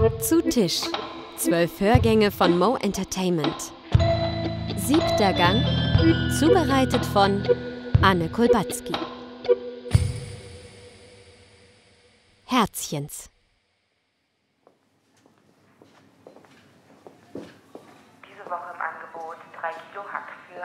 Zu Tisch. 12 Hörgänge von Mo Entertainment. 7. Gang. Zubereitet von Anne Kulbatzky. Herzchens. Diese Woche im Angebot 3 Kilo Hack für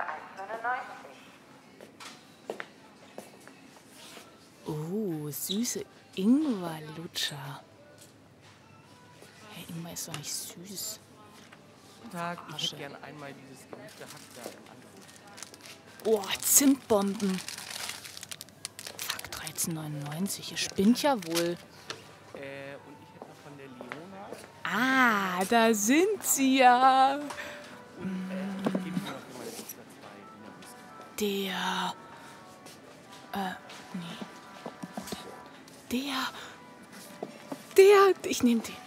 1,99. Oh, süße Ingwerlutscher. Hey, Ingwer ist doch nicht süß. Guten Tag, ich hätte gerne einmal dieses gemischte Hack da im Angebot. Oh, Zimtbomben. Fuck, 13,99. Ihr spinnt ja wohl. Und ich hätte noch von der Leona. Ah, da sind sie ja. Ich gebe mir noch für meine Tochter 2 Wiener Würstchen. Nee. Der, ich nehme den.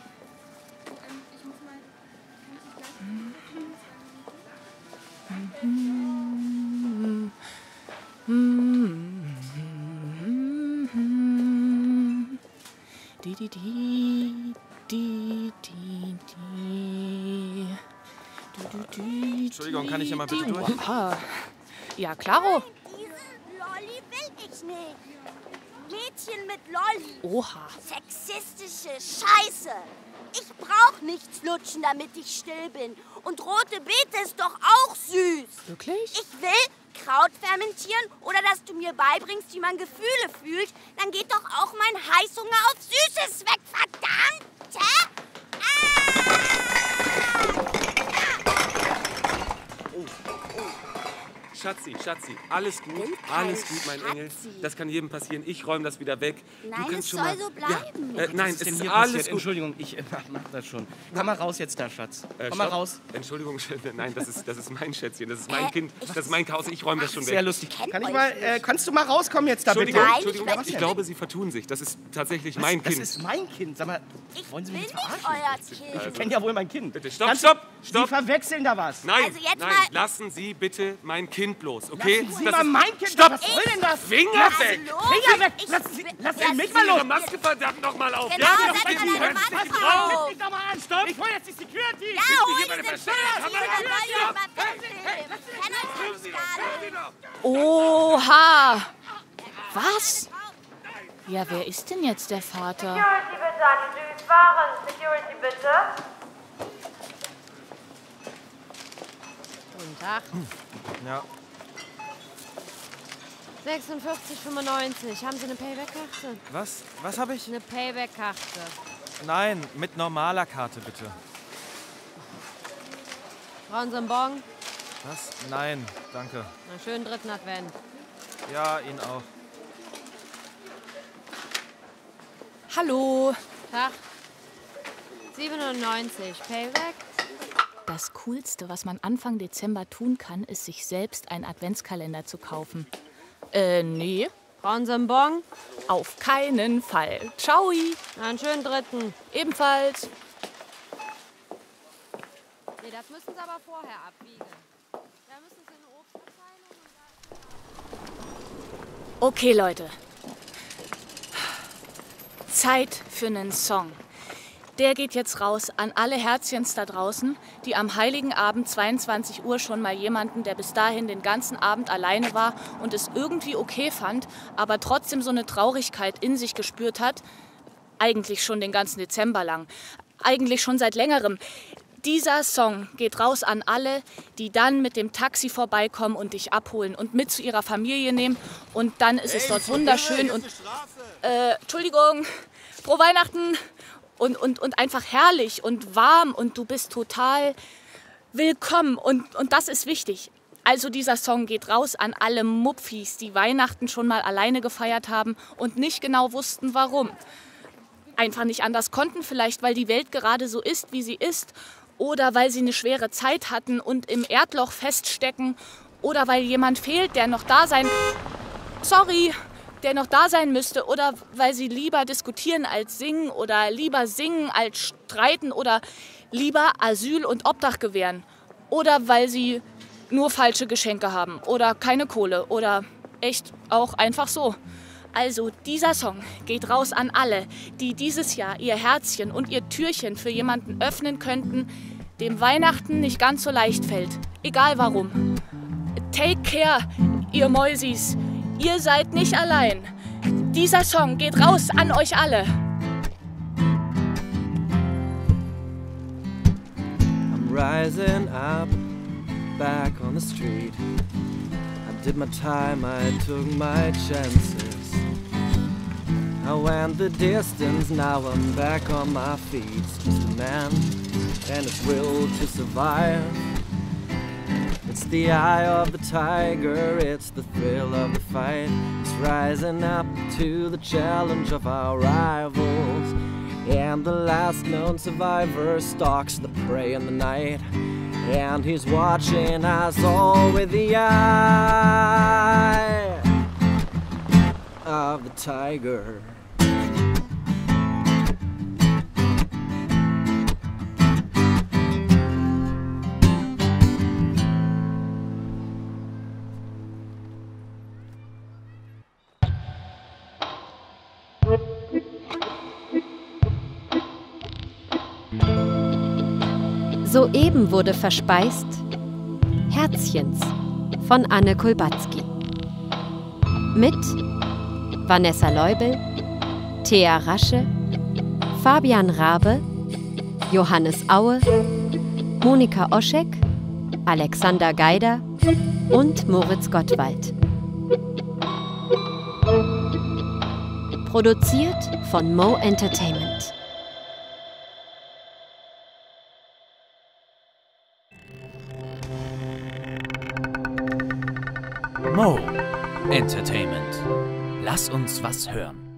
Entschuldigung, kann ich ja mal bitte durch? Aha. Ja, klaro. Diese Lolli will ich nicht. Mädchen mit Lolli. Oha. Sexistische Scheiße. Ich brauch nichts lutschen, damit ich still bin. Und rote Beete ist doch auch süß. Wirklich? Ich will Kraut fermentieren oder dass du mir beibringst, wie man Gefühle fühlt. Dann geht doch auch mein Heißhunger auf Süßes weg, verdammte! Schatzi, alles gut, mein Engel. Das kann jedem passieren. Ich räume das wieder weg. Nein, du kannst es schon soll mal, so bleiben. Ja, nein, Was es denn ist hier alles passiert? gut. Entschuldigung, ich mach das schon. Komm mal raus jetzt da, Schatz. Komm mal Stopp. raus. Entschuldigung, nein, das ist mein Schätzchen, das ist mein Kind, das ist mein Chaos. Ich räume das schon Sehr weg. lustig. kennt Kann ich euch mal, nicht. kannst du mal rauskommen jetzt da bitte? Nein, Entschuldigung, ich ich glaube, Sie vertun sich. Das ist tatsächlich Was? mein Das Kind. ist mein Kind. Sag mal, Ich wollen Sie bin mich nicht verarschen? euer Ich Kind. kenne ja wohl mein Kind. Bitte, stopp, Kannst- stopp. Sie verwechseln da was. Nein, Also jetzt nein, mal- lassen Sie bitte mein Kind los, okay? Lassen Sie Das mal ist- mein Kind. Stopp! Was soll denn das? Finger weg! Finger weg! Lassen Sie mich mal Ihre los! Maske verdammt noch mal auf! Genau, ja, setz geben mal Sie deine mir- Maske Halt auf. mich doch mal an! Stopp! Ich hol jetzt die Security! Ja, hol hier meine diese Verstärker. Scheiße, Kamera, dann soll ich Stopp. mal wegnehmen. Ich kenn euch Hören nicht Sie doch, hören Sie doch! Oha. Was? Ja, wer ist denn jetzt der Vater? Security bitte an die Süßwaren. Security bitte. Guten Tag. Ja, 46,95. Haben Sie eine Payback-Karte? was habe ich? Eine Payback-Karte. Nein, mit normaler Karte bitte. Brauchen Sie einen Bon? Was? Nein, danke. Na, schönen 3. Advent. Ja, Ihnen auch. Hallo. Tag. 97. Payback? Das Coolste, was man Anfang Dezember tun kann, ist, sich selbst einen Adventskalender zu kaufen. Nee, Brauchen Sie einen Bon? auf keinen Fall. Ciao. Na, einen schönen 3. Ebenfalls. Nee, das müssen Sie aber vorher abwiegen. Da müssen Sie eine Obstabteilung und Okay, Leute. Zeit für einen Song. Der geht jetzt raus an alle Herzchens da draußen, die am Heiligen Abend 22 Uhr schon mal jemanden, der bis dahin den ganzen Abend alleine war und es irgendwie okay fand, aber trotzdem so eine Traurigkeit in sich gespürt hat, eigentlich schon den ganzen Dezember lang, eigentlich schon seit längerem. Dieser Song geht raus an alle, die dann mit dem Taxi vorbeikommen und dich abholen und mit zu ihrer Familie nehmen. Und dann ist es dort wunderschön und... Entschuldigung, frohe Weihnachten und einfach herrlich und warm und du bist total willkommen und das ist wichtig. Also dieser Song geht raus an alle Mupfis, die Weihnachten schon mal alleine gefeiert haben und nicht genau wussten, warum. Einfach nicht anders konnten, vielleicht weil die Welt gerade so ist, wie sie ist, oder weil sie eine schwere Zeit hatten und im Erdloch feststecken, oder weil jemand fehlt, der noch da sein müsste, oder weil sie lieber diskutieren als singen oder lieber singen als streiten oder lieber Asyl und Obdach gewähren, oder weil sie nur falsche Geschenke haben oder keine Kohle oder echt auch einfach so. Also, dieser Song geht raus an alle, die dieses Jahr ihr Herzchen und ihr Türchen für jemanden öffnen könnten, dem Weihnachten nicht ganz so leicht fällt. Egal warum. Take care, ihr Mäusis. Ihr seid nicht allein. Dieser Song geht raus an euch alle. I'm rising up, back on the street. I did my time, I took my chances. I went the distance, now I'm back on my feet. It's just a man and his will to survive. It's the eye of the tiger, it's the thrill of the fight. It's rising up to the challenge of our rivals. And the last known survivor stalks the prey in the night. And he's watching us all with the eye of the tiger. Soeben wurde verspeist Herzchens von Anne Kulbatzky. Mit Vanessa Leubel, Thea Rasche, Fabian Rabe, Johannes Aue, Monika Oschek, Alexander Geider und Moritz Gottwald. Produziert von Mo Entertainment. Mo Entertainment. Lass uns was hören.